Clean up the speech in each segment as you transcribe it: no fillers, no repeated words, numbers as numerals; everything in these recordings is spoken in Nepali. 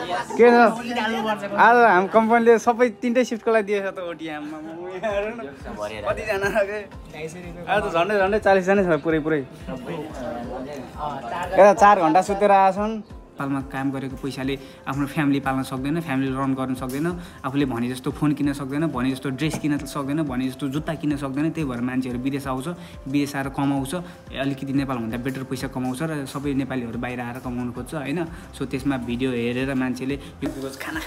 के छ आज हाम्रो कम्पनीले सबै तीनटै सिफ्टको लागि दिएछ त ओटिएममा कतिजना आज त झन्डै 40 जना छ पुरै यता 4 घण्टा सुतेर आछन् पालमा काम गरेको पैसाले आफ्नो फ्यामिली पाल्न सक्दैन फ्यामिली रन गर्न सक्दैन आफूले भने जस्तो फोन किन्न सक्दैन भने जस्तो ड्रेस किन्न सक्दैन भने जस्तो जुत्ता किन्न सक्दैन त्यही भएर मान्छेहरू विदेश आउँछ विदेश आएर कमाउँछ अलिकति नेपालभन्दा बेटर पैसा कमाउँछ र सबै नेपालीहरू बाहिर आएर कमाउनु खोज्छ हैन सो त्यसमा भिडियो हेरेर मान्छेले खाना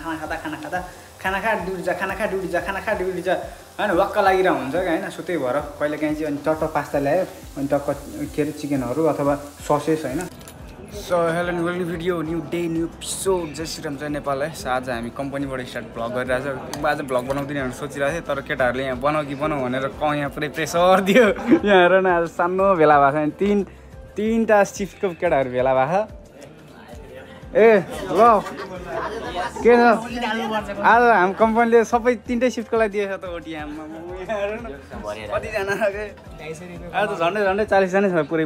खा ड्युटी जा हैन वक्क लागिरा हुन्छ हैन सो त्यही भएर कहिलेकाहीँ चाहिँ अनि टट्ट पास्ता ल्यायो अनि टक्क के अरे चिकनहरू अथवा ससेस हैन so hello welcome video new day new episode जय श्रीराम जय नेपाल है आज हामी कम्पनीबाट स्टार्ट भ्लग गरिरहेछ आज भ्लग बनाउँदिन भनेर सोचिरहेको थिएँ तर केटाहरूले यहाँ बनाऊ कि बनाऊ भनेर यहाँ पुरै प्रेसर दियो यहाँ हेर न आज सानो भेला भएको छ तीनटा सिफ्टको केटाहरू भेला भएको ए ल के छ आज हाम्रो कम्पनीले सबै तीनटै सिफ्टको लागि दिएछ त ओटिएममा कतिजना आज त झन्डै 40 जना छ पुरै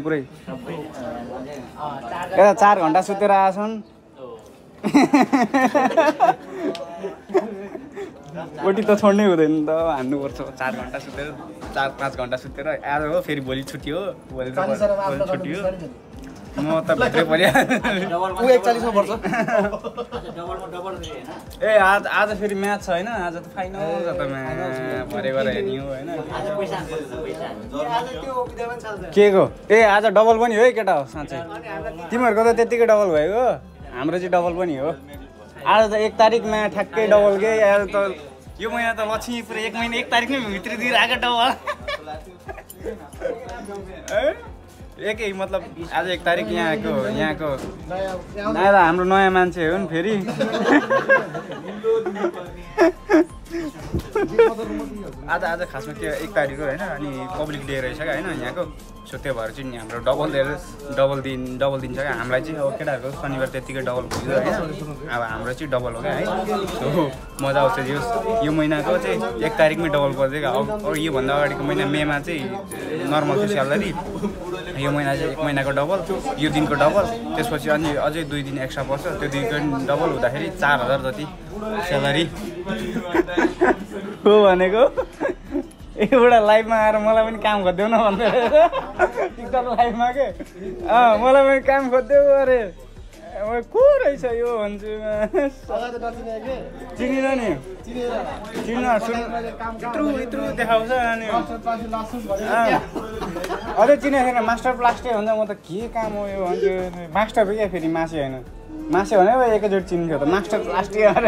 यता 4 घण्टा सुतेर आछन् ओटी त छोड्नै हुँदैन त हान्नुपर्छ 4 घण्टा सुतेर 4-5 घण्टा सुतेर आज हो फेरि भोलि छुट्टी हो भोलि छुट्टी हो म त भित्रै पर्या 41 मा पर्छ ए आज फेरि म्याच छ हैन आज त फाइनल छ त भरे गरेर हेर्ने हो हैन के को ए आज डबल पनि हो है केटा हो साँच्चै तिमीहरूको त त्यतिकै डबल भयो हाम्रो चाहिँ डबल पनि हो आज त 1 तारिखमा ठ्याक्कै डबल के आज त यो महिना त लक्ष्मी पुरै 1 महिना 1 तारिखमै भित्र दिएर आएको डबल एकै मतलब आज 1 तारिक यहाँको नयाँ हाम्रो नयाँ मान्छे हो नि फेरि आज खासमा के 1 तारिक हो हैन अनि पब्लिक डे रहेछ क्या हैन यहाँको सो त्यो भएर चाहिँ हाम्रो डबल दिन छ क्या हामीलाई चाहिँ अब केटाहरूको शनिबार त्यतिकै डबल हुन्छ हैन अब हाम्रो चाहिँ डबल हो क्या है सो मजा आउँछ यो महिनाको चाहिँ 1 तारिकमै डबल पर्छ क्या अब योभन्दा अगाडिको महिना मेमा चाहिँ नर्मल थियो स्यालेरी यो महिना चाहिँ 1 महिनाको डबल यो दिनको डबल त्यसपछि अनि अझै 2 दिन एक्स्ट्रा पर्छ त्यो दिनको डबल हुँदाखेरि 4000 जति स्यालेरी हो भनेको एउटा लाइभमा आएर मलाई पनि काम खोज्देऊ न भन्दै टिकटक लाइभमा के मलाई पनि काम खोज्देऊ अरे को रहेछ यो भन्छु चिनिन नि यत्रो देखाउँछ अनि अझै चिनेको छैन मास्टर प्लास्टिक भन्छ म त के काम हो यो भन्छु मास्टर क्या फेरि मासे होइन मासे भने एकैचोटि चिन्थ्यो त मास्टर प्लास्टिक अरे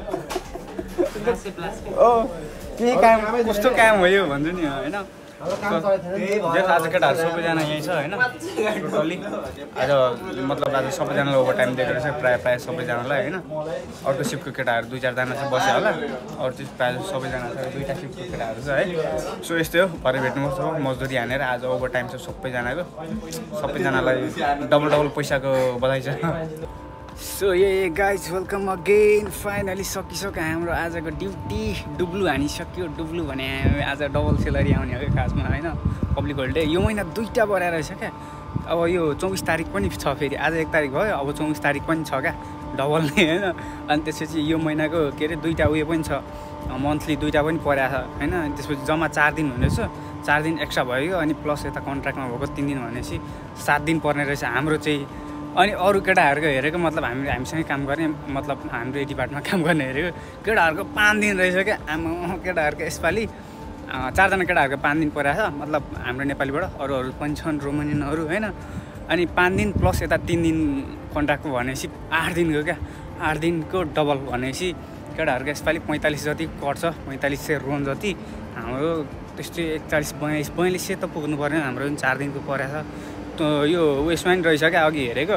ओ के काम कस्तो काम हो यो भन्छु नि होइन आज केटाहरू सबैजना यहीँ छ होइन टोटल्ली आज मतलब आज सबैजनालाई ओभर टाइम दिएको रहेछ प्रायः सबैजनालाई होइन अर्को सिफ्टको केटाहरू 2-4 जना चाहिँ बस्यो होला अरू चाहिँ प्रायः सबैजना छ 2टा सिफ्टको केटाहरू छ है सो यस्तै हो भरे भेट्नुपर्छ मजदुरी हानेर आज ओभर टाइम छ सबैजनालाई डबल पैसाको बधाई छ सो ये गाइज वेलकम अगेन फाइनली सकिसक्यो हाम्रो आजको ड्युटी डुब्लु हानिसक्यो डुब्लु भने आज डबल सेलरी आउने हो क्या खासमा होइन पब्लिक होलिडे यो महिना 2टा बढाएर रहेछ क्या अब यो 24 तारिक पनि छ फेरि आज 1 तारिक भयो अब 24 तारिक पनि छ क्या डबल नै होइन अनि त्यसपछि यो महिनाको के अरे 2टा उयो पनि छ मन्थली 2टा पनि परेको छ होइन त्यसपछि जम्मा 4 दिन हुँदैछ 4 दिन एक्स्ट्रा भयो अनि प्लस यता कन्ट्र्याक्टमा भएको 3 दिन भनेपछि 7 दिन पर्ने रहेछ हाम्रो चाहिँ अनि अरू केटाहरूको हेरेको मतलब हामीसँगै काम गर्ने मतलब हाम्रो डिपार्टमेन्टमा काम गर्ने हेरेको केटाहरूको 5 दिन रहेछ क्या आमा केटाहरूको यसपालि 4 जना केटाहरूको 5 दिन परेको छ मतलब हाम्रो नेपालीबाट अरूहरू पनि छन् रोमानियनहरू होइन अनि 5 दिन प्लस यता 3 दिन कन्ट्र्याक्टको भनेपछि 8 दिनको क्या 8 दिनको डबल भनेपछि केटाहरूको यसपालि 45 जति कट्छ 4500 रोन जति हाम्रो त्यस्तै 41-42 त पुग्नु पर्ने हाम्रो 4 दिनको परेको छ यो उयसमा नि रहेछ क्या अघि हेरेको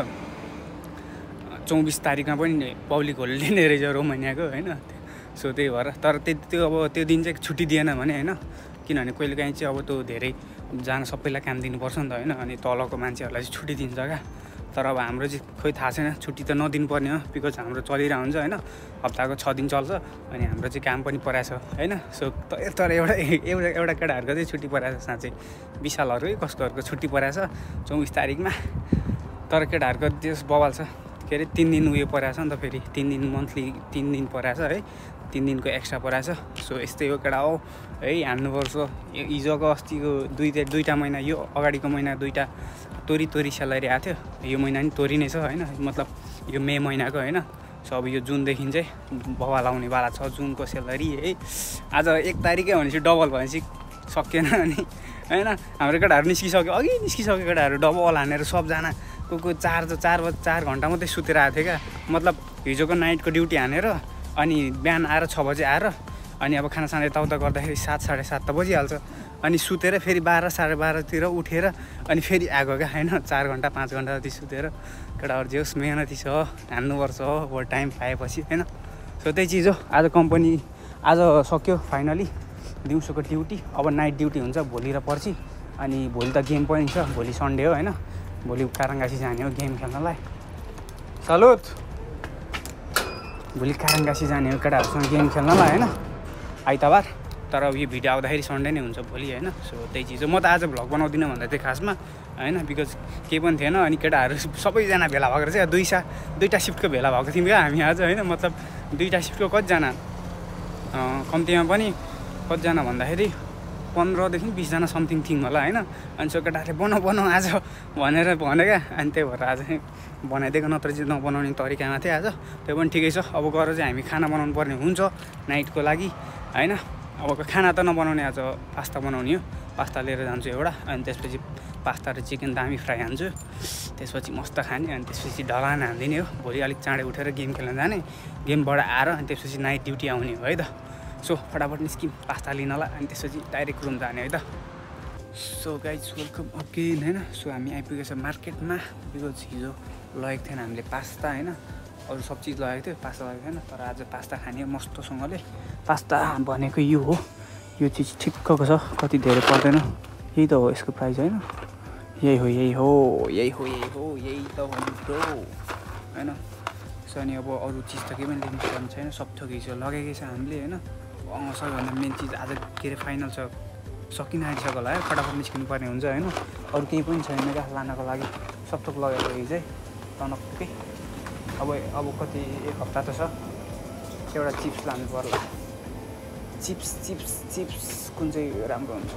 24 तारिकमा पनि पब्लिक होलिडे नै रहेछ रोमानियाको होइन सो त्यही भएर तर त्यो अब त्यो दिन चाहिँ छुट्टी दिएन भने होइन किनभने कहिलेकाहीँ चाहिँ अब त्यो धेरै सबैलाई काम दिनुपर्छ नि त होइन अनि तलको मान्छेहरूलाई चाहिँ छुट्टी दिन्छ क्या तर अब हाम्रो चाहिँ खोइ थाहा छैन छुट्टी त नदिनु पर्ने हो बिकज हाम्रो चलिरहेको हुन्छ होइन हप्ताको 6 दिन चल्छ अनि हाम्रो चाहिँ काम पनि परेको छ होइन सो तर एउटा केटाहरूको चाहिँ छुट्टी परेको छ साँच्चै विशालहरू कसकोहरूको छुट्टी परेको छ 24 तारिकमा तर केटाहरूको त्यस बवाल छ के अरे 3 दिन उयो परेछ नि त फेरि 3 दिन मन्थली 3 दिन परेछ है 3 दिनको एक्स्ट्रा परेछ सो यस्तै हो केटा हो है हान्नुपर्छ हिजोको अस्तिको दुईटा महिना यो अगाडिको महिना दुईटा तोरी स्यालेरी आएको थियो यो महिना नि तोरी नै छ हैन मतलब यो मे महिनाको हैन सो अब यो जुनदेखि चाहिँ बवाल आउनेवाला छ जुनको स्यालेरी है आज 1 तारिकै भनेपछि डबल भनेपछि सकिएन अनि हैन हाम्रो केटाहरू निस्किसक्यो अघि निस्किसक्यो केटाहरू डबल हानेर सबजना को 4 घन्टा मात्रै सुतेर आएको थियो क्या मतलब हिजोको नाइटको ड्युटी हानेर अनि बिहान आएर 6 बजे आएर अनि अब खानासाना यताउता गर्दाखेरि 7 साढे 7 त बजिहाल्छ अनि सुतेर फेरि 12 साढे 12तिर उठेर अनि फेरि आएको क्या हैन 4 घन्टा 5 घन्टा जति सुतेर केटाहरू जे होस् मेहनती छ हान्नुपर्छ ओभर टाइम पाएपछि हैन सो त्यही चिज हो आज कम्पनी आज सक्यो फाइनली दिउँसोको ड्युटी अब नाइट ड्युटी हुन्छ भोलि र पर्सि अनि भोलि त गेम पनि छ भोलि सन्डे हो हैन भोलि काराङ्गासी जाने हो गेम खेल्नलाई सलुट भोलि काराङ्गासी जाने हो केटाहरूसँग गेम खेल्नलाई हैन आइतबार तर अब यो भिडियो आउँदाखेरि सन्डे नै हुन्छ भोलि हैन सो त्यही चिज हो म त आज भ्लग बनाउँदिनँ भन्दा चाहिँ खासमा हैन बिकज केही पनि थिएन अनि केटाहरू सबैजना भेला भएको चाहिँ दुईटा सिफ्टको भेला भएको थियौँ क्या हामी आज हैन मतलब दुईटा सिफ्टको कतिजना कम्तीमा पनि कतिजना भन्दाखेरि 15 देखि 20 जना समथिङ थिङ होला हैन अनि सो केटाहरूले बनाऊ आज भनेर भने क्या अनि त्यही भएर आज बनाइदिएको नत्र चाहिँ नबनाउने तरिकामा थियो आज त्यो पनि ठिकै छ अब गएर चाहिँ हामी खाना बनाउनु पर्ने हुन्छ नाइटको लागि हैन अब खाना त नबनाउने आज पास्ता बनाउने हो पास्ता लिएर जान्छु एउटा अनि त्यसपछि पास्ता र चिकन दामी फ्राई हान्छु त्यसपछि मस्त खाने अनि त्यसपछि ढलान हान्दिने हो भोलि अलिक चाँडै उठेर गेम खेल्न जाने गेमबाट आएर अनि त्यसपछि नाइट ड्युटी आउने हो है त सो फटाफट निस्किम पास्ता लिनलाई अनि त्यसपछि डाइरेक्ट रुम जाने है त सो गाइज वेलकम अगेन हैन सो हामी आइपुगेछ मार्केटमा बिकज हिजो लगेको थिएन हामीले पास्ता हैन अरू सब चिज लगेको थियो पास्ता लगेको थिएन तर आज पास्ता खाने मस्तोसँगले पास्ता भनेको यो हो यो चिज ठिक्कको छ कति धेरै पर्दैन यही त हो यसको प्राइस हैन यही त भनेको हैन सो अनि अब अरू चिज त केही पनि लिनु पर्ने छैन सब थोक हिजो लगेकै छ हामीले हैन सबभन्दा मेन चिज आज के अरे फाइनल छ सकिन आइसक्यो होला है फटाफट निस्किनु पर्ने हुन्छ हैन अरू केही पनि छैन क्या लानको लागि सब थोक लगेको हिजै टनक्कै अब कति 1 हप्ता त छ एउटा चिप्स लानु पर्ला चिप्स कुन चाहिँ राम्रो हुन्छ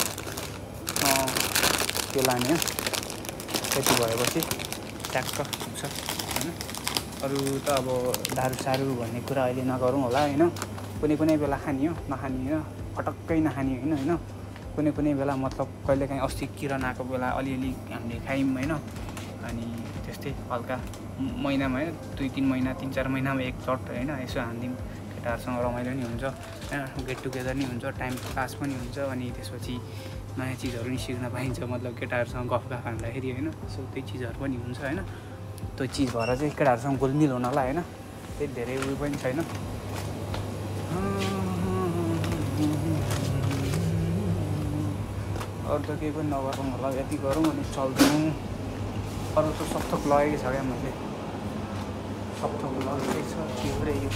त्यो लाने हो त्यति भएपछि ट्याक्क पुग्छ हैन अरू त अब दारू भन्ने कुरा अहिले नगरौँ होला हैन कुनै बेला खाने हो नखाने होइन पटक्कै नखाने होइन कुनै बेला मतलब कहिलेकाहीँ अस्ति किरण आएको बेला अलिअलि हामीले खायौँ होइन अनि त्यस्तै हल्का महिनामा होइन 2-3 महिना 3-4 महिनामा एकचोट होइन यसो हान्दिउँ केटाहरूसँग रमाइलो नि हुन्छ होइन गेट टुगेदर नि हुन्छ टाइम पास पनि हुन्छ अनि त्यसपछि नयाँ चिजहरू नि सिक्न पाइन्छ मतलब केटाहरूसँग गफ हान्दाखेरि होइन सो त्यही चिजहरू पनि हुन्छ होइन त्यो चिज भएर चाहिँ केटाहरूसँग गोलमिल हुनलाई होइन त्यही धेरै उयो पनि छैन अरू त केही पनि नगरौँ होला यति गरौँ अनि चल्छौँ अरू त सब थोक लगेकै छ क्या मैले सब थोक लगेकै छ के हो रे यो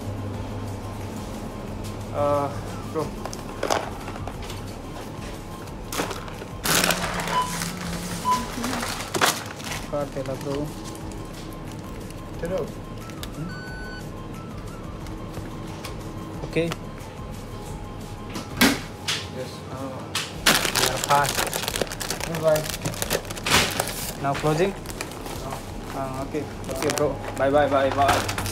ब्रो कार्तेला ब्रो चलो okay yes fast. Bye. Now closing. Okay bro. Bye.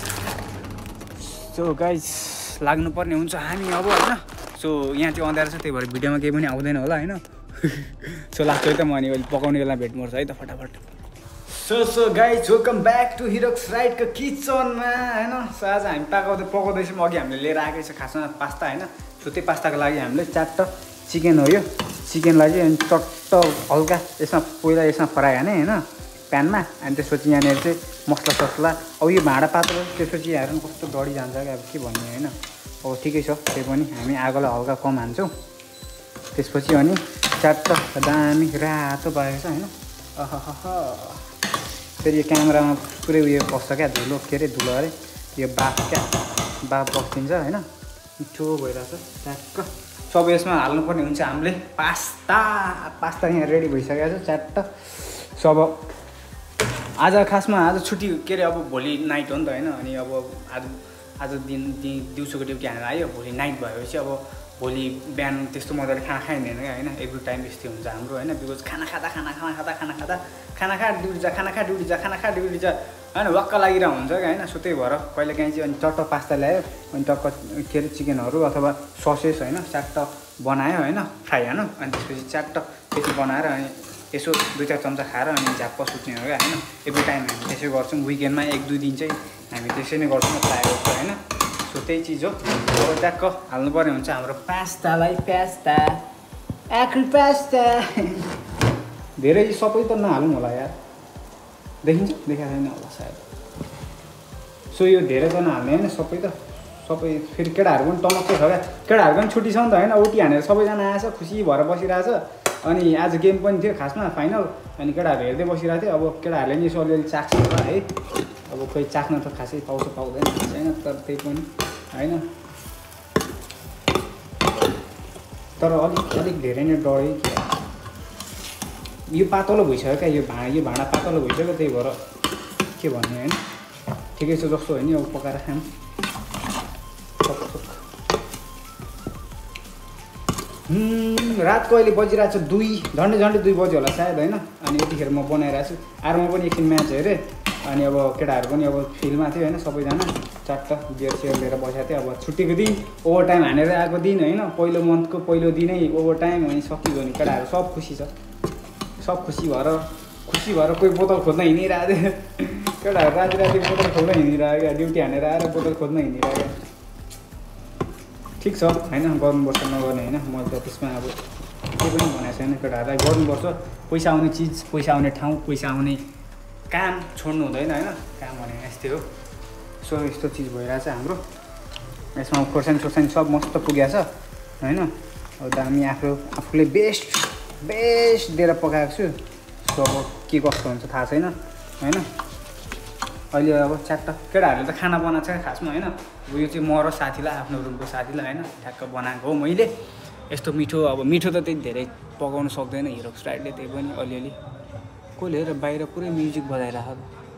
So guys, लाग्नु पर्ने हुन्छ हामी अब हैन सो यहाँ चाहिँ अँध्यारो छ त्यही भएर भिडियोमा केही पनि आउँदैन होला हैन सो लास्ट है त म अनि पकाउने बेला भेट गर्छु है त फटाफट so guys welcome back to हिरोक्स राइडको किचनमा हैन सो आज हामी पकाउँदैछौँ अघि हामीले लिएर आएकै छ खासमा पास्ता हैन सो त्यही पास्ताको लागि हामीले चाट्ट चिकन हो यो चिकनलाई चाहिँ अनि चट्ट हल्का यसमा पहिला यसमा फ्राई हाने हैन प्यानमा अनि त्यसपछि यहाँनिर चाहिँ मसला अब यो भाँडा पात्र त्यसपछि हेर्नु कस्तो डढी जान्छ क्या अब के भन्ने होइन अब ठिकै छ त्यही पनि हामी आगोलाई हल्का कम हान्छौँ त्यसपछि अनि चाट्ट दामी रातो भएको छ होइन फेरि यो क्यामेरामा पुरै उयो बस्छ क्या धुलो के अरे धुलो अरे यो बाफ बस्दिन्छ होइन मिठो भइरहेछ ट्याक्क सब यसमा हाल्नुपर्ने हुन्छ हामीले पास्ता यहाँ रेडी भइसकेको छ च्याट्ट सब आज खासमा आज छुट्टी के अरे अब भोलि नाइट हो नि त होइन अनि अब आज दिउँसोको ड्युटी हानेर आयो भोलि नाइट भएपछि अब भोलि बिहान त्यस्तो मजाले खाना खाइँदैन क्या होइन एभ्री टाइम यस्तै हुन्छ हाम्रो होइन बिकज खाना खा ड्युटी जा खाना खा ड्युटी जा होइन वाक्क लागिरहेको हुन्छ क्या होइन सो त्यही भएर कहिले काहीँ चाहिँ अनि चट्ट पास्ता ल्यायो अनि टक्क के अरे चिकनहरू अथवा ससेस होइन च्याट्ट बनायो होइन फ्राई हानु अनि त्यसपछि च्याट्ट त्यति बनाएर अनि यसो 2-4 चम्चा खाएर अनि झ्याप्प सुत्ने हो क्या होइन एभ्री टाइम हामी त्यसै गर्छौँ विकेन्डमा 1-2 दिन चाहिँ हामी त्यसै नै गर्छौँ प्रायः जस्तो होइन सो त्यही चिज हो अब ट्याक्क हाल्नुपर्ने हुन्छ हाम्रो पास्तालाई पास्ता धेरै सबै त नहालौँ होला यार देखिन्छ देखाएको छैन होला सायद सो यो धेरै त नहाल्ने होइन सबै फेरि केटाहरू पनि टनक्कै छ क्या केटाहरूको पनि छुट्टी छ नि त होइन ओटी हानेर सबैजना आएछ खुसी भएर बसिरहेछ अनि आज गेम पनि थियो खासमा फाइनल अनि केटाहरू हेर्दै बसिरहेको थियो अब केटाहरूले नि यसो अलिअलि चाख्छ होला है अब खोइ चाख्न त खासै पाउँदैन छैन तर त्यही पनि होइन तर अलिक धेरै नै डरै यो पातलो भइसक्यो क्या यो भाँडा पातलो भइसक्यो त्यही भएर के भन्ने होइन ठिकै छ जस्तो होइन अब पकाएर खाऊँ रातको अहिले बजिरहेको छ 2 झन्डै 2 बज्यो होला सायद होइन अनि यतिखेर म बनाइरहेको छु आरमा पनि एकछिन म्याच हेरेँ अनि अब केटाहरू पनि अब फिल्डमा थियो होइन सबैजना चट्ट बियर सियर लिएर बसेको थियो अब छुट्टीको दिन ओभर टाइम हानेर आएको दिन होइन पहिलो मन्थको पहिलो दिनै ओभर टाइम अनि सकियो भने केटाहरू सब खुसी छ सब खुसी भएर कोही बोतल खोज्न हिँडिरहेको थियो केटाहरू राति बोतल खोज्न हिँडिरहेको क्या ड्युटी हानेर आएर बोतल खोज्न हिँडिरहेको क्या ठिक छ होइन गर्नुपर्छ नगर्ने होइन मैले त त्यसमा अब केही पनि भनेको छैन केटाहरूलाई गर्नुपर्छ पैसा आउने चिज पैसा आउने ठाउँ पैसा आउने काम छोड्नु हुँदैन होइन काम भने यस्तै हो सो यस्तो चिज भइरहेछ हाम्रो यसमा खोर्सानी सोर्सानी सब मस्त पुगेको छ होइन अब दामी आफूले बेस्ट दिएर पकाएको छु सो अब के कस्तो हुन्छ थाहा छैन होइन अहिले अब च्याट्ट केटाहरूले त खाना बनाएको छ खासमा होइन यो चाहिँ म र साथीलाई आफ्नो रुमको साथीलाई होइन ठ्याक्क बनाएको हो मैले यस्तो मिठो अब मिठो त त्यति धेरै पकाउनु सक्दैन हिरोक्स राइडले त्यही पनि अलिअलि कसले हेर बाहिर पुरै म्युजिक बजाइरहेको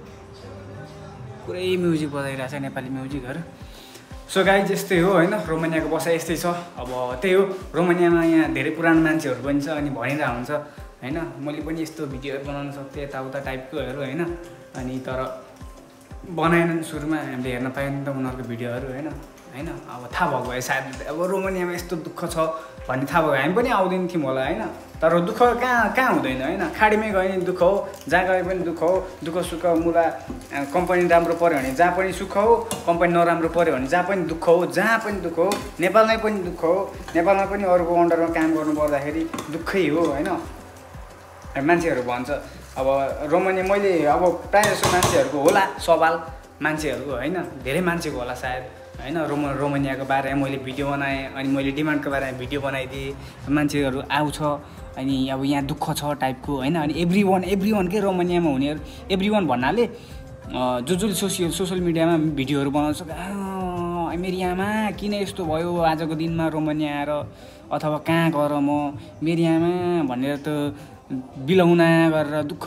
छ नेपाली म्युजिकहरू सो गाइस यस्तै हो होइन रोमानियाको बसाइ यस्तै छ अब त्यही हो रोमानियामा यहाँ धेरै पुरानो मान्छेहरू पनि छ अनि भनिरहेको हुन्छ होइन मैले पनि यस्तो भिडियोहरू बनाउन सक्थेँ यताउता टाइपकोहरू होइन अनि तर बनाएनन् सुरुमा हामीले हेर्न पाएन त उनीहरूको भिडियोहरू होइन अब थाहा भएको भए सायद अब रोमानियामा यस्तो दुःख छ भन्ने थाहा भयो हामी पनि आउँदैन थियौँ होला होइन तर दुःख कहाँ हुँदैन होइन खाडीमै गए नि दुःख हो जहाँ गए पनि दुःख हो दुःख सुख मुला कम्पनी राम्रो पऱ्यो भने जहाँ पनि सुख हो कम्पनी नराम्रो पऱ्यो भने जहाँ पनि दुःख हो जहाँ पनि दुःख हो नेपालमै पनि दुःख हो नेपालमा पनि अरूको अन्डरमा काम गर्नु पर्दाखेरि दुःखै हो होइन मान्छेहरू भन्छ अब रोमानिया मैले अब प्रायः जस्तो मान्छेहरूको होला सवाल मान्छेहरूको होइन धेरै मान्छेको होला सायद होइन रोमानियाको बारेमा मैले भिडियो बनाएँ अनि मैले डिमान्डको बारेमा भिडियो बनाइदिएँ मान्छेहरू आउँछ अनि अब यहाँ दुःख छ टाइपको होइन अनि एभ्री वान के रोमानियामा हुनेहरू एभ्री वान भन्नाले जो सोसियल मिडियामा भिडियोहरू बनाउँछ मेरो आमा किन यस्तो भयो आजको दिनमा रोमानिया आएर अथवा कहाँ गएर म मेरो आमा भनेर त बिलौना गरेर दुःख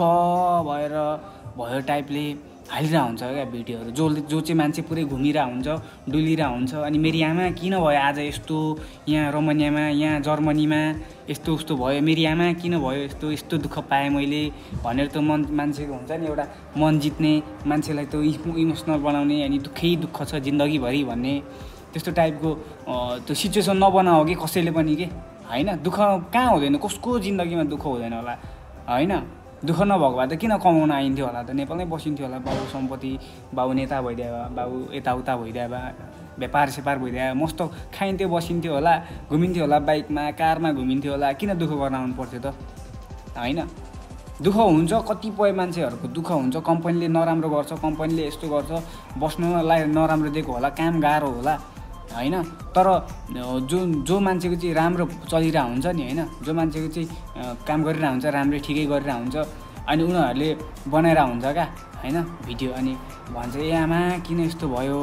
भयो टाइपले हालिरहेको हुन्छ क्या भिडियोहरू जो चाहिँ मान्छे पुरै घुमिरहेको हुन्छ डुलिरहेको हुन्छ अनि मेरो आमा किन भयो आज यस्तो यहाँ रोमानियामा यहाँ जर्मनीमा यस्तो उस्तो भयो मेरो आमा किन भयो यस्तो दुःख पाएँ मैले भनेर त मान्छेको हुन्छ नि एउटा मन जित्ने मान्छेलाई त इमोसनल बनाउने अनि दुःख छ जिन्दगीभरि भन्ने त्यस्तो टाइपको त्यो सिचुएसन नबनाओ कि कसैले पनि के होइन दुःख कहाँ हुँदैन कसको जिन्दगीमा दुःख हुँदैन होला होइन दुःख नभएको भए त किन कमाउन आइन्थ्यो होला त नेपालमै बसिन्थ्यो होला बाबु सम्पत्ति बाबु नेता भइदिए भए बाबु यताउता भइदिए भए व्यापार भइदिए मस्त खाइन्थ्यो बसिन्थ्यो होला घुमिन्थ्यो होला बाइकमा कारमा घुमिन्थ्यो होला किन दुःख गर्न आउनु पर्थ्यो त होइन दुःख हुन्छ कतिपय मान्छेहरूको दुःख हुन्छ कम्पनीले नराम्रो गर्छ कम्पनीले यस्तो गर्छ बस्नुलाई नराम्रो दिएको होला काम गाह्रो होला होइन तर जो मान्छेको चाहिँ राम्रो चलिरहेको हुन्छ नि होइन जो मान्छेको चाहिँ काम गरिरहेको हुन्छ राम्रै ठिकै गरिरहेको हुन्छ अनि उनीहरूले बनाइरहेको हुन्छ क्या होइन भिडियो अनि भन्छ ए आमा किन यस्तो भयो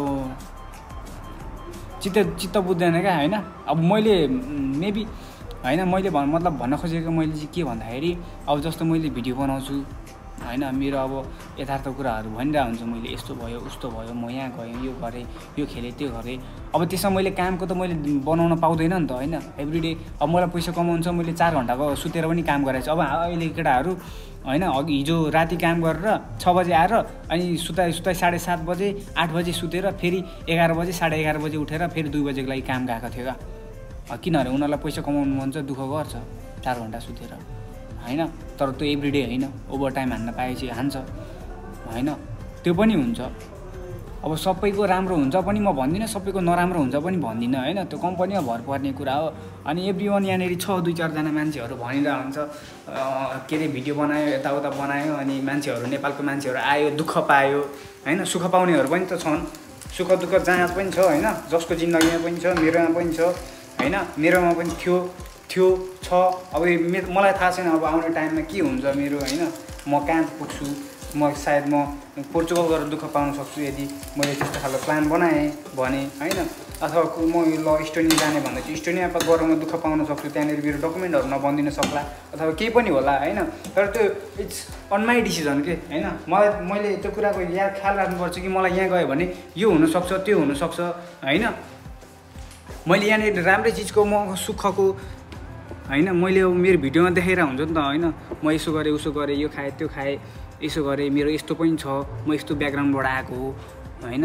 चित्त बुझ्दैन क्या होइन अब मैले मेबी होइन मैले मतलब भन्न खोजेको मैले चाहिँ के भन्दाखेरि अब जस्तो मैले भिडियो बनाउँछु होइन। मेरो अब यथार्थ कुराहरू भनिरहेको हुन्छ, मैले यस्तो भयो उस्तो भयो, म यहाँ गएँ, यो गरेँ, यो खेलेँ, त्यो गरेँ। अब त्यसमा मैले कामको त मैले बनाउन पाउँदैन नि त होइन। एभ्रिडे अब मलाई पैसा कमाउनु छ, मैले 4 घन्टाको सुतेर पनि काम गरेको छु। अब अहिले केटाहरू होइन अघि हिजो राति काम गरेर 6 बजे आएर अनि सुताइ 7:30 बजे 8 बजे सुतेर फेरि 11 बजे 11:30 बजे उठेर फेरि 2 बजेको लागि काम गएको थियो क्या। किनभने उनीहरूलाई पैसा कमाउनु मन छ, दुःख गर्छ 4 घन्टा सुतेर होइन। तर त्यो एभ्रिडे होइन, ओभर टाइम हान्न पाएपछि हान्छ होइन, त्यो पनि हुन्छ। अब सबैको राम्रो हुन्छ पनि म भन्दिनँ, सबैको नराम्रो हुन्छ पनि भन्दिनँ होइन। त्यो कम्पनीमा भर पर्ने कुरा हो। अनि एभ्रिवान यहाँनिर छ 2-4 जना मान्छेहरू भनिरहेको हुन्छ के अरे भिडियो बनायो, यताउता बनायो, अनि मान्छेहरू नेपालको मान्छेहरू आयो, दुःख पायो होइन। सुख पाउनेहरू पनि त छन्, सुख दुःख जहाँ पनि छ होइन। जसको जिन्दगीमा पनि छ, मेरोमा पनि छ होइन। मेरोमा पनि थियो छ। अब मलाई थाहा छैन अब आउने टाइममा के हुन्छ मेरो होइन। म कहाँ पुग्छु, म सायद म पोर्चुगल गएर दुःख पाउन सक्छु यदि मैले त्यस्तो खालको प्लान बनाएँ भने होइन। अथवा म ल इस्टोनिया जाने भन्दैछु, इस्टोनिया गएर म दुःख पाउन सक्छु, त्यहाँनिर मेरो डकुमेन्टहरू नबनिदिन सक्ला अथवा केही पनि होला होइन। तर त्यो इट्स अन माई डिसिजन के होइन। मैले त्यो कुराको ख्याल राख्नुपर्छ कि मलाई यहाँ गयो भने यो हुनसक्छ, त्यो हुनसक्छ होइन। मैले यहाँनिर राम्रै चिजको म सुखको होइन, मैले मेरो भिडियोमा देखाइरहेको हुन्छ नि त होइन। म यसो गरेँ उसो गरेँ, यो खाएँ त्यो खाएँ, यसो गरेँ, मेरो यस्तो पनि छ, म यस्तो ब्याकग्राउन्डबाट आएको हो होइन।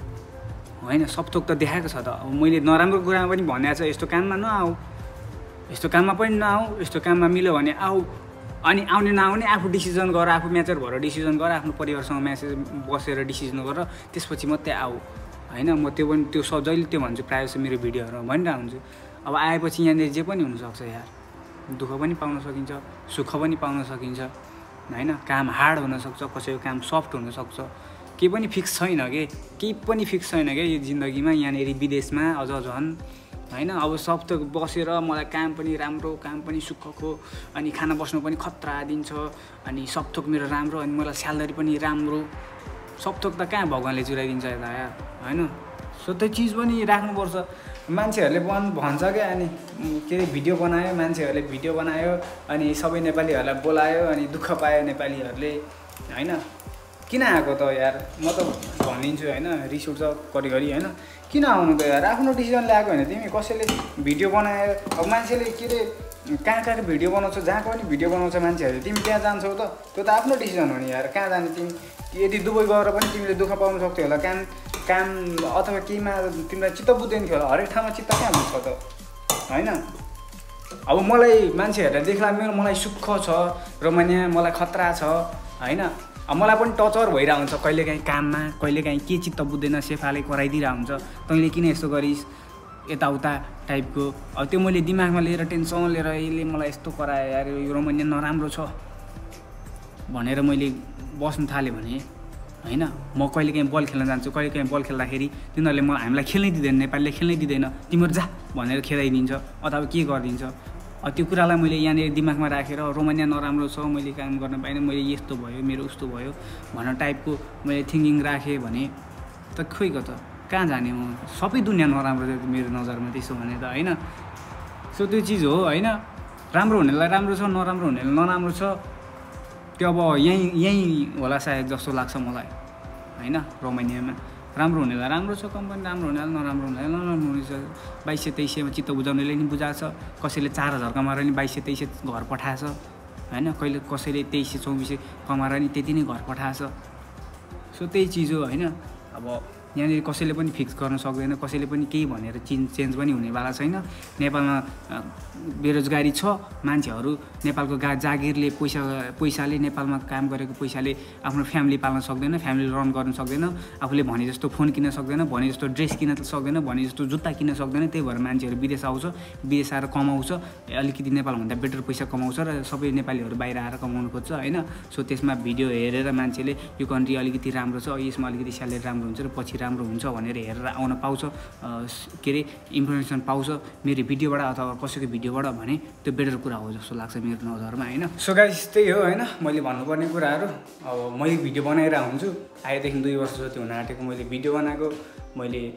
सब थोक त देखाएको छ त। अब मैले नराम्रो कुरामा पनि भनेको छ यस्तो काममा नआऊ, यस्तो काममा पनि नआऊ, यस्तो काममा मिल्यो भने आऊ। अनि आउने नआउने आफू डिसिजन गर, आफू म्याचर भएर डिसिजन गर, आफ्नो परिवारसँग बसेर डिसिजन गर, त्यसपछि मात्रै आऊ होइन। म त्यो पनि त्यो जहिले त्यो भन्छु, प्रायः जस्तो मेरो भिडियोहरूमा भनिरहेको हुन्छु। अब आएपछि यहाँनिर जे पनि हुनसक्छ यार, दुःख पनि पाउन सकिन्छ, सुख पनि पाउन सकिन्छ होइन। काम हार्ड हुनसक्छ, कसैको काम सफ्ट हुनसक्छ, केही पनि फिक्स छैन के, केही पनि फिक्स छैन क्या यो जिन्दगीमा। यहाँनिर विदेशमा अझ झन् होइन। अब सब त बसेर मलाई काम पनि राम्रो, काम पनि सुखको, अनि खाना बस्नु पनि खतरा दिन्छ, अनि सब थोक मेरो राम्रो, अनि मलाई स्यालेरी पनि राम्रो, सब थोक त कहाँ भगवान्ले चुराइदिन्छ यता यार होइन। सो त्यो चिज पनि राख्नुपर्छ। मान्छेहरूले भन्छ क्या, अनि के अरे भिडियो बनायो, मान्छेहरूले भिडियो बनायो, अनि सबै नेपालीहरूलाई बोलायो, अनि दुःख पायो नेपालीहरूले होइन। किन आएको त यार, म त भनिदिन्छु होइन। रिस उठ्छ घरिघरि होइन, किन आउनु त यार। आफ्नो डिसिजन ल्याएको होइन तिमी। कसैले भिडियो बनायो, अब मान्छेले के अरे कहाँ भिडियो बनाउँछ, जहाँको पनि भिडियो बनाउँछ मान्छेहरूले, तिमी त्यहाँ जान्छौ त, त्यो त आफ्नो डिसिजन हो नि यार। कहाँ जाने तिमी, यदि दुबई गएर पनि तिमीले दुःख पाउन सक्थ्यौ होला, काम अथवा केहीमा तिमीलाई चित्त बुझ्दैन थियो होला। हरेक ठाउँमा चित्त कहाँ बुझ्छ त होइन। अब मलाई मान्छेहरूलाई देख्ला मलाई सुख छ, रोमानिया मलाई खतरा छ होइन। अब मलाई पनि टचर भइरहेको हुन्छ कहिलेकाहीँ काममा, कहिलेकाहीँ के चित्त बुझ्दैन, सेफाले कराइदिरहेको हुन्छ, तैँले किन यस्तो गरिस् यताउता टाइपको। अब त्यो मैले दिमागमा लिएर टेन्सन लिएर यसले मलाई यस्तो करायो यार, यो रोमानिया नराम्रो छ भनेर मैले बस्नु थालेँ भने होइन। म कहिलेकाहीँ बल खेल्न जान्छु, कहिलेकाहीँ बल खेल्दाखेरि तिनीहरूले हामीलाई खेल्नै दिँदैन, नेपालीले खेल्नै दिँदैन, तिमीहरू जा भनेर खेलाइदिन्छ अथवा के गरिदिन्छ। त्यो कुरालाई मैले यहाँनिर दिमागमा राखेर रोमानिया नराम्रो छ, मैले काम गर्न पाइनँ, मैले यस्तो भयो, मेरो उस्तो भयो भनेर टाइपको मैले थिङ्किङ राखेँ भने त खोइ त कहाँ जाने म। सबै दुनियाँ नराम्रो छ मेरो नजरमा त्यसो भने त होइन। सो त्यो चिज हो होइन। राम्रो हुनेलाई राम्रो छ, नराम्रो हुनेलाई नराम्रो छ, त्यो अब यहीँ होला सायद जस्तो लाग्छ मलाई होइन। रोमानियामा राम्रो हुनेलाई राम्रो छ कम्पनी, राम्रो हुनेलाई नराम्रो हुनेलाई नराम्रो हुनेछ। 2200-2300मा चित्त बुझाउनेले नि बुझाएको छ, कसैले 4000 कमाएर नि 2200-2300 घर पठाएछ होइन। कहिले कसैले 2300-2400 कमाएर नि त्यति नै घर पठाएछ। सो त्यही चिज हो होइन। अब यहाँनिर कसैले पनि फिक्स गर्न सक्दैन, कसैले पनि केही भनेर चेन्ज पनि हुनेवाला छैन। नेपालमा बेरोजगारी छ, मान्छेहरू नेपालको जागिरले पैसाले नेपालमा काम गरेको पैसाले आफ्नो फ्यामिली पाल्न सक्दैन, फ्यामिली रन गर्न सक्दैन, आफूले भने जस्तो फोन किन्न सक्दैन, भने जस्तो ड्रेस किन्न सक्दैन, भने जस्तो जुत्ता किन्न सक्दैन। त्यही भएर मान्छेहरू विदेश आउँछ, विदेश आएर कमाउँछ, अलिकति नेपालभन्दा बेटर पैसा कमाउँछ र सबै नेपालीहरू बाहिर आएर कमाउनु खोज्छ होइन। सो त्यसमा भिडियो हेरेर मान्छेले यो कन्ट्री अलिकति राम्रो छ, यसमा अलिकति स्यालेरी राम्रो हुन्छ र पछि राम्रो हुन्छ भनेर हेरेर आउन पाउँछ, के अरे इन्फर्मेसन पाउँछ मेरो भिडियोबाट अथवा कसैको भिडियोबाट भने त्यो बेटर कुरा हो जस्तो लाग्छ मेरो नजरमा होइन। सो गाइस त्यही हो होइन मैले भन्नुपर्ने कुराहरू। अब मैले भिडियो बनाइरहेको हुन्छु, आएदेखि 2 वर्ष जति हुन आँटेको मैले भिडियो बनाएको, मैले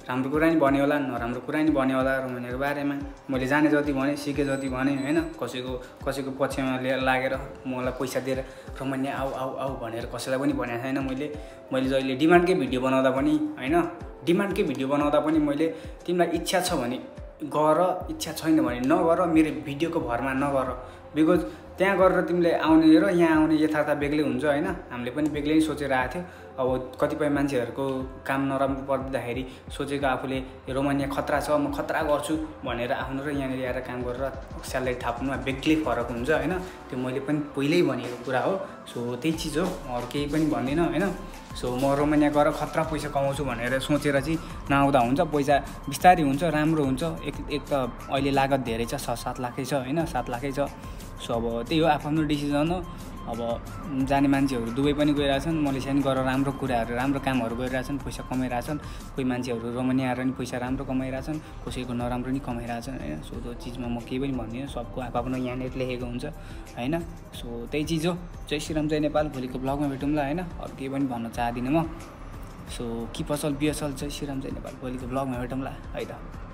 राम्रो कुरा नि भन्यो होला, नराम्रो कुरा नि भन्यो होला रोमानियाको बारेमा। मैले जाने जति भने, सिके जति भने हैन, कसैको पक्षमा लागेर मलाई पैसा दिएर रोमानिया आऊ आऊ आऊ भनेर कसैलाई पनि भनेको छैन मैले जहिले डिमान्डकै भिडियो बनाउँदा पनि हैन, डिमान्डकै भिडियो बनाउँदा पनि मैले तिमीलाई इच्छा छ भने गर, इच्छा छैन भने नगर, मेरो भिडियोको भरमा नगर। बिकज त्यहाँ गरेर तिमीले आउने र यहाँ आउने यथार्थ बेग्लै हुन्छ हैन। हामीले पनि बेग्लै सोचेर आएको थियो। अब कतिपय मान्छेहरूको काम नराम्रो पर्दाखेरि सोचेको आफूले रोमानिया खतरा छ, म खतरा गर्छु भनेर आउनु र यहाँनिर आएर काम गरेर स्यालेरी थाप्नुमा बेग्लै फरक हुन्छ हैन। त्यो मैले पनि पहिल्यै भनेको कुरा हो। सो त्यही चिज हो, अरू केही पनि भन्दिनँ हैन। सो म रोमानिया गएर खतरा पैसा कमाउँछु भनेर सोचेर चाहिँ नआउँदा हुन्छ। पैसा बिस्तारै हुन्छ, राम्रो हुन्छ। एक त अहिले लागत धेरै छ, 6-7 लाखै छ हैन, 7 लाखै छ। सो अब त्यही हो, आफ्नो डिसिजन हो। अब जाने मान्छेहरू दुबई पनि गइरहेछन्, मलेसिया पनि गरेर राम्रो कुराहरू, राम्रो कामहरू गरिरहेछन्, पैसा कमाइरहेछन्। कोही मान्छेहरू रोमानिया आएर पनि पैसा राम्रो कमाइरहेछन्, कसैको नराम्रो नि कमाइरहेछन् हैन। सो त्यो चिजमा म केही पनि भन्दिनँ, सबको आफ्नो यहाँनिर लेखेको हुन्छ हैन। सो त्यही चिज हो। जय श्रीराम, जय नेपाल। भोलिको ब्लगमा भेटौँला हैन, अरू केही पनि भन्न चाहदिनँ म। सो कि पसल बिएसल, जय श्रीराम, जय नेपाल। भोलिको ब्लगमा भेटौँला है त।